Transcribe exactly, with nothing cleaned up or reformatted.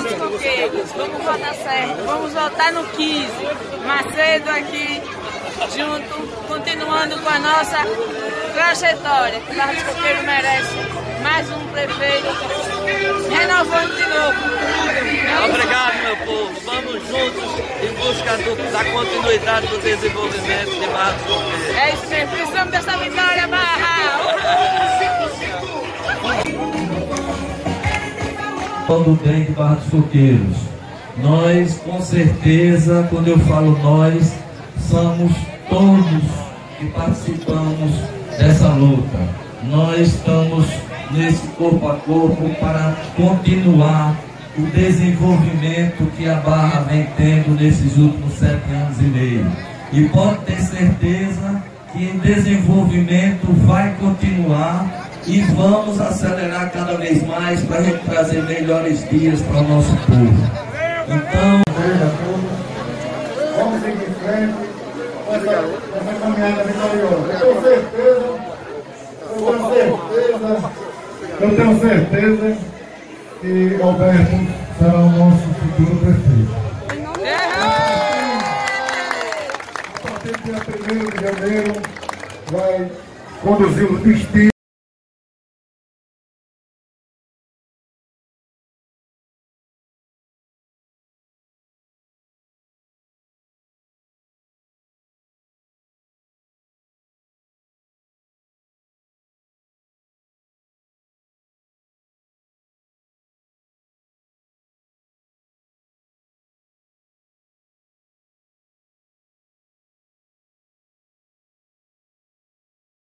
dos Coqueiros, vamos votar certo, vamos votar no quinze. Macedo aqui, junto, continuando com a nossa trajetória, que o Barra dos Coqueiros merece mais um prefeito, renovando de novo. Obrigado, meu povo. Vamos juntos em busca do, da continuidade do desenvolvimento de Barra dos Coqueiros. É isso mesmo, precisamos dessa vitória, Barra! Do bem de Barra dos Coqueiros. Nós, com certeza, quando eu falo nós, somos todos que participamos dessa luta. Nós estamos nesse corpo a corpo para continuar o desenvolvimento que a Barra vem tendo nesses últimos sete anos e meio. E pode ter certeza que o desenvolvimento vai continuar e vamos acelerar cada vez mais para a gente trazer melhores dias para o nosso povo. Então, vamos seguir em frente com essa, essa caminhada vitoriosa. Eu tenho certeza, eu tenho certeza, eu tenho certeza que Alberto será o nosso futuro prefeito. A partir do dia primeiro de janeiro vai conduzir o destino.